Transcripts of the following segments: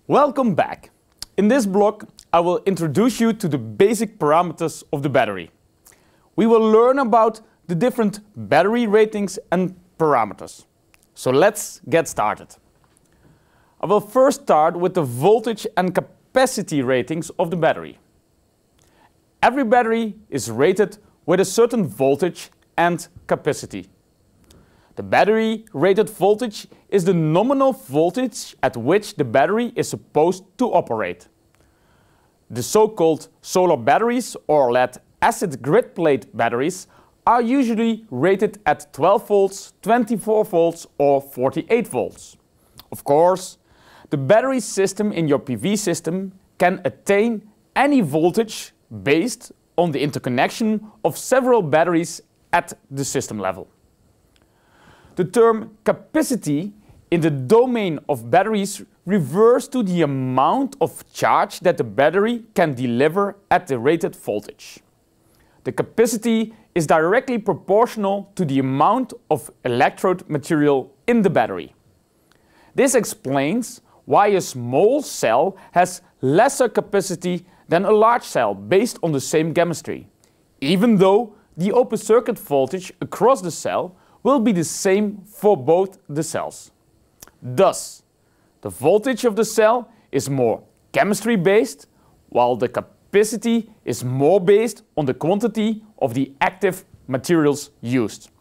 Welcome back. In this block, I will introduce you to the basic parameters of the battery. We will learn about the different battery ratings and parameters. So let's get started. I will first start with the voltage and capacity ratings of the battery. Every battery is rated with a certain voltage and capacity. The battery rated voltage is the nominal voltage at which the battery is supposed to operate. The so-called solar batteries or lead-acid grid plate batteries are usually rated at 12 volts, 24 volts or 48 volts. Of course, the battery system in your PV system can attain any voltage based on the interconnection of several batteries at the system level. The term capacity in the domain of batteries refers to the amount of charge that the battery can deliver at the rated voltage. The capacity is directly proportional to the amount of electrode material in the battery. This explains why a small cell has lesser capacity than a large cell based on the same chemistry, even though the open circuit voltage across the cell will be the same for both the cells. Thus, the voltage of the cell is more chemistry based, while the capacity is more based on the quantity of the active materials used.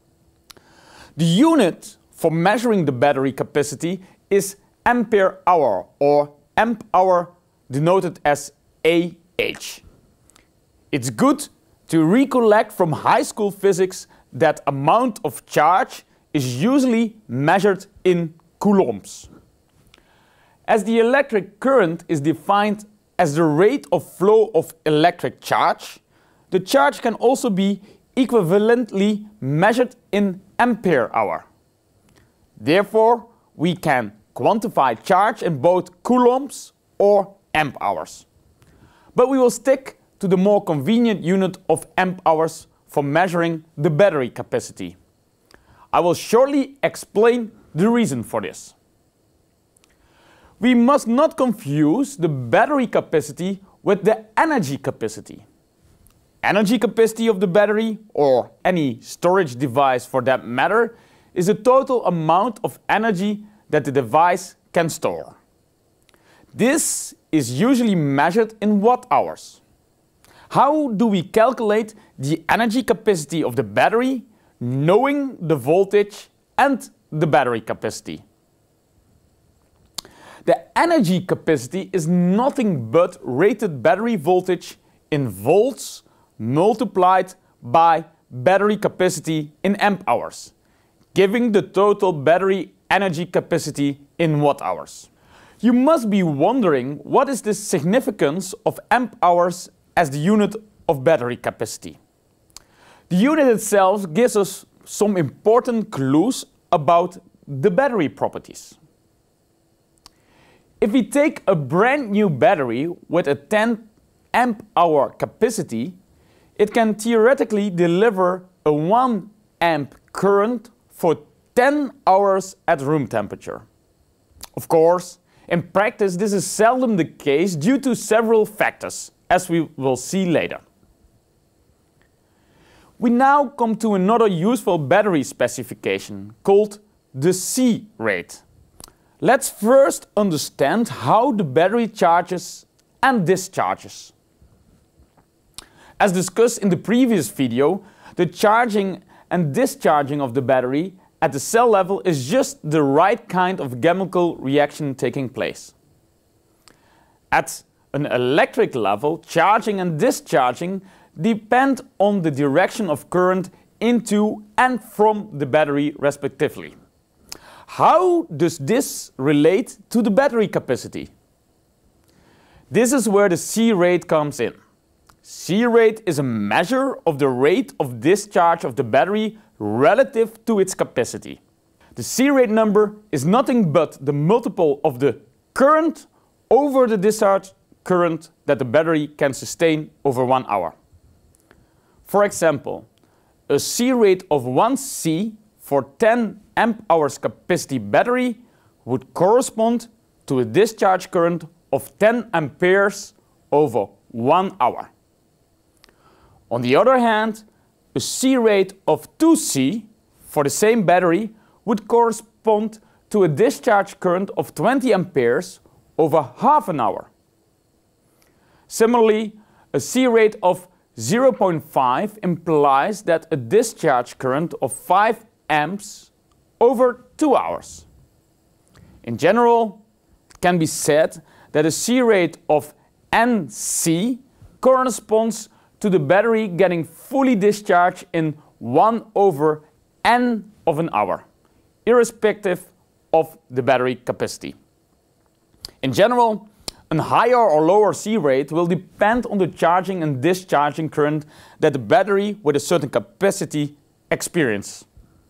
The unit for measuring the battery capacity is ampere hour or amp hour, denoted as AH. It's good to recollect from high school physics that amount of charge is usually measured in coulombs. As the electric current is defined as the rate of flow of electric charge, the charge can also be equivalently measured in ampere hour. Therefore, we can quantify charge in both coulombs or amp hours. But we will stick to the more convenient unit of amp hours for measuring the battery capacity. I will shortly explain the reason for this. We must not confuse the battery capacity with the energy capacity. Energy capacity of the battery, or any storage device for that matter, is the total amount of energy that the device can store. This is usually measured in watt-hours. How do we calculate the energy capacity of the battery, knowing the voltage and the battery capacity? The energy capacity is nothing but rated battery voltage in volts multiplied by battery capacity in amp hours, giving the total battery energy capacity in watt-hours. You must be wondering what is the significance of amp hours as the unit of battery capacity. The unit itself gives us some important clues about the battery properties. If we take a brand new battery with a 10 amp hour capacity, it can theoretically deliver a 1 amp current for 10 hours at room temperature. Of course, in practice this is seldom the case due to several factors, as we will see later. We now come to another useful battery specification called the C rate. Let's first understand how the battery charges and discharges. As discussed in the previous video, the charging and discharging of the battery at the cell level is just the right kind of chemical reaction taking place. At an electric level, charging and discharging depend on the direction of current into and from the battery respectively. How does this relate to the battery capacity? This is where the C rate comes in. C rate is a measure of the rate of discharge of the battery relative to its capacity. The C rate number is nothing but the multiple of the current over the discharge current that the battery can sustain over 1 hour. For example, a C rate of 1 C for 10 amp hours capacity battery would correspond to a discharge current of 10 amperes over 1 hour. On the other hand, a C rate of 2C for the same battery would correspond to a discharge current of 20 amperes over half an hour. Similarly, a C rate of 0.5 implies that a discharge current of 5 amps over 2 hours. In general, it can be said that a C rate of NC corresponds to the battery getting fully discharged in 1 over N of an hour, irrespective of the battery capacity. In general, a higher or lower C rate will depend on the charging and discharging current that the battery with a certain capacity experiences.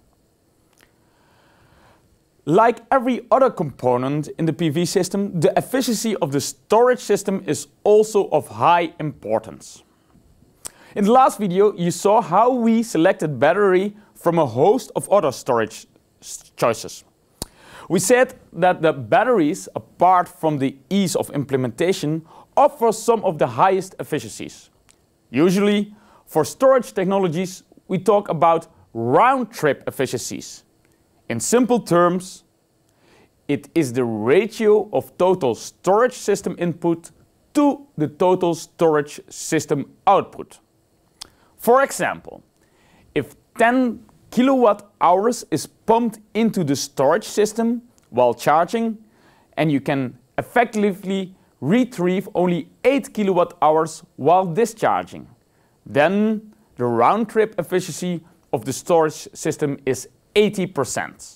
Like every other component in the PV system, the efficiency of the storage system is also of high importance. In the last video, you saw how we selected battery from a host of other storage choices. We said that the batteries, apart from the ease of implementation, offer some of the highest efficiencies. Usually, for storage technologies, we talk about round-trip efficiencies. In simple terms, it is the ratio of total storage system input to the total storage system output. For example, if 10 kilowatt hours is pumped into the storage system while charging, and you can effectively retrieve only 8 kilowatt hours while discharging, then the round-trip efficiency of the storage system is 80%.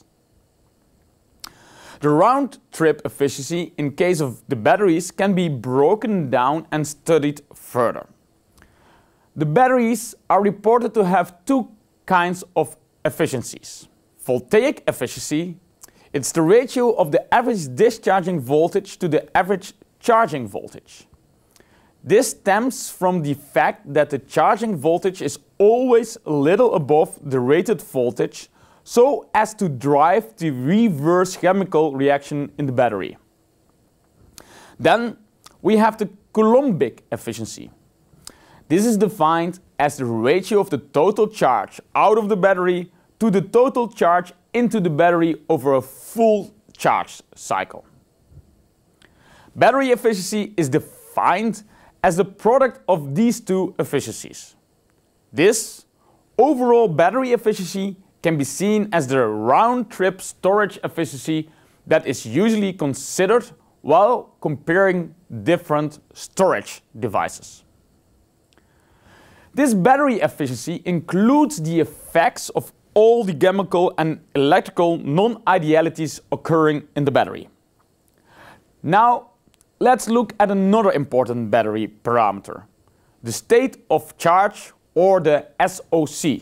The round-trip efficiency in case of the batteries can be broken down and studied further. The batteries are reported to have two kinds of efficiencies. Voltaic efficiency, it's the ratio of the average discharging voltage to the average charging voltage. This stems from the fact that the charging voltage is always a little above the rated voltage, so as to drive the reverse chemical reaction in the battery. Then we have the Coulombic efficiency. This is defined as the ratio of the total charge out of the battery to the total charge into the battery over a full charge cycle. Battery efficiency is defined as the product of these two efficiencies. This overall battery efficiency can be seen as the round-trip storage efficiency that is usually considered while comparing different storage devices. This battery efficiency includes the effects of all the chemical and electrical non-idealities occurring in the battery. Now, let's look at another important battery parameter, the state of charge, or the SOC.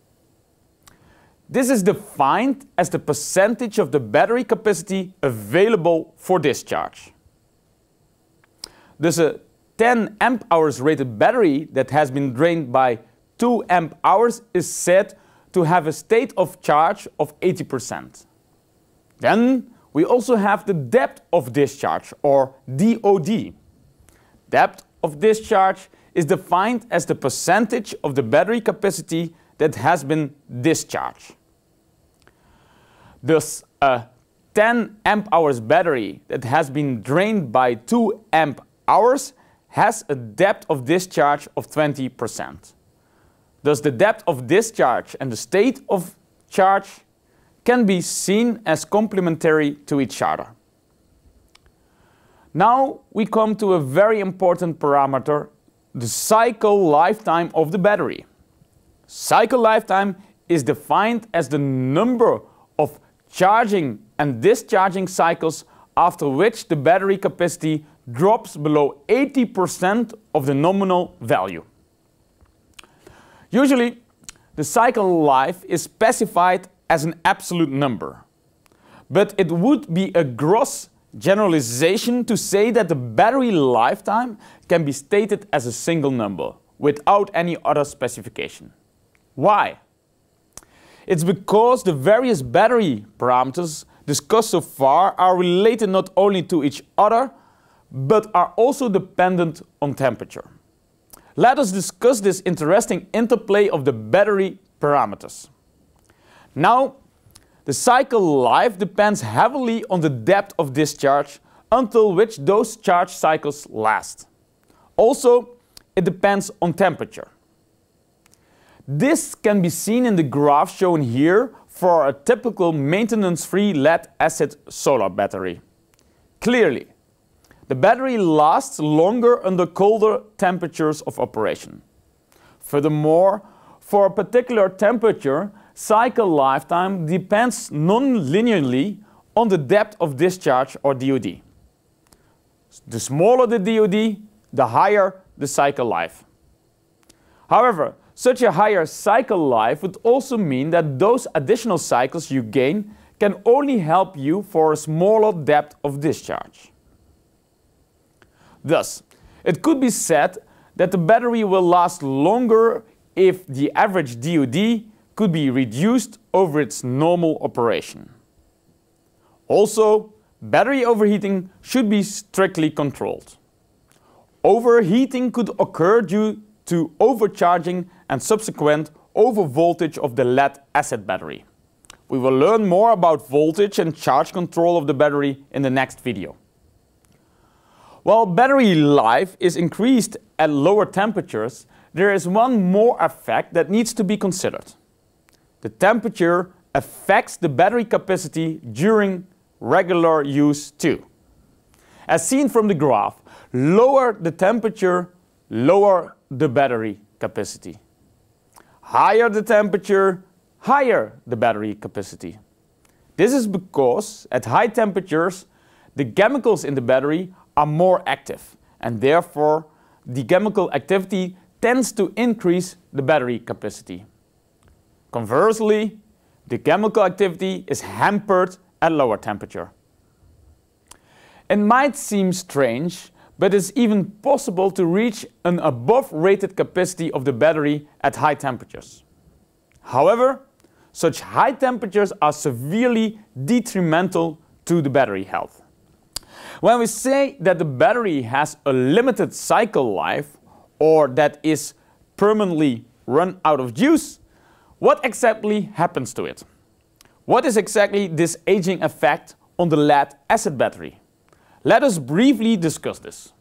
This is defined as the percentage of the battery capacity available for discharge. Thus, a 10 amp hours rated battery that has been drained by 2 amp hours is said to have a state of charge of 80%. Then we also have the depth of discharge, or DOD. Depth of discharge is defined as the percentage of the battery capacity that has been discharged. Thus, a 10 amp hours battery that has been drained by 2 amp hours has a depth of discharge of 20%. Thus, the depth of discharge and the state of charge can be seen as complementary to each other. Now we come to a very important parameter, the cycle lifetime of the battery. Cycle lifetime is defined as the number of charging and discharging cycles after which the battery capacity drops below 80% of the nominal value. Usually, the cycle life is specified as an absolute number, but it would be a gross generalization to say that the battery lifetime can be stated as a single number without any other specification. Why? It's because the various battery parameters discussed so far are related not only to each other, but are also dependent on temperature. Let us discuss this interesting interplay of the battery parameters. Now, the cycle life depends heavily on the depth of discharge until which those charge cycles last. Also, it depends on temperature. This can be seen in the graph shown here for a typical maintenance-free lead-acid solar battery. Clearly, the battery lasts longer under colder temperatures of operation. Furthermore, for a particular temperature, cycle lifetime depends non-linearly on the depth of discharge or DOD. The smaller the DOD, the higher the cycle life. However, such a higher cycle life would also mean that those additional cycles you gain can only help you for a smaller depth of discharge. Thus, it could be said that the battery will last longer if the average DOD could be reduced over its normal operation. Also, battery overheating should be strictly controlled. Overheating could occur due to overcharging and subsequent overvoltage of the lead-acid battery. We will learn more about voltage and charge control of the battery in the next video. While battery life is increased at lower temperatures, there is one more effect that needs to be considered. The temperature affects the battery capacity during regular use too. As seen from the graph, lower the temperature, lower the battery capacity. Higher the temperature, higher the battery capacity. This is because at high temperatures, the chemicals in the battery are more active, and therefore the chemical activity tends to increase the battery capacity. Conversely, the chemical activity is hampered at lower temperature. It might seem strange, but it's even possible to reach an above rated capacity of the battery at high temperatures. However, such high temperatures are severely detrimental to the battery health. When we say that the battery has a limited cycle life, or that is permanently run out of use, what exactly happens to it? What is exactly this aging effect on the lead-acid battery? Let us briefly discuss this.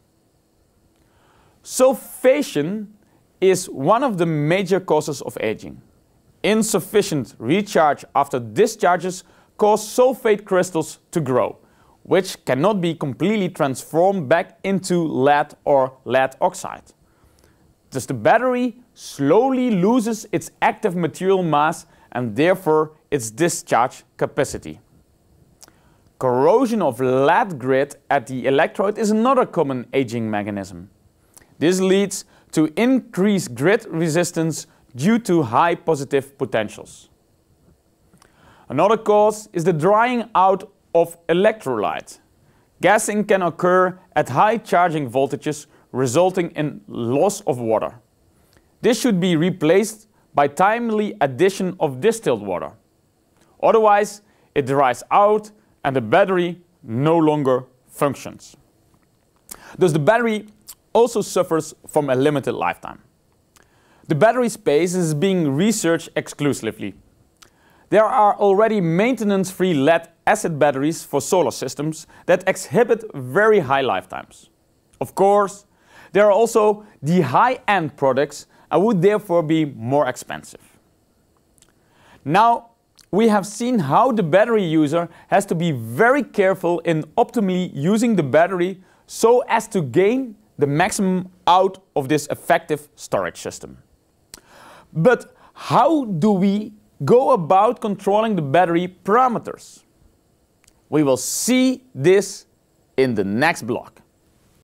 Sulfation is one of the major causes of aging. Insufficient recharge after discharges cause sulfate crystals to grow, which cannot be completely transformed back into lead or lead oxide. Thus the battery slowly loses its active material mass and therefore its discharge capacity. Corrosion of lead grit at the electrode is another common aging mechanism. This leads to increased grit resistance due to high positive potentials. Another cause is the drying out of electrolyte. Gassing can occur at high charging voltages, resulting in loss of water. This should be replaced by timely addition of distilled water. Otherwise, it dries out and the battery no longer functions. Thus the battery also suffers from a limited lifetime. The battery space is being researched exclusively. There are already maintenance-free lead-acid batteries for solar systems that exhibit very high lifetimes. Of course, there are also the high-end products and would therefore be more expensive. Now, we have seen how the battery user has to be very careful in optimally using the battery so as to gain the maximum out of this effective storage system. But how do we go about controlling the battery parameters? We will see this in the next block.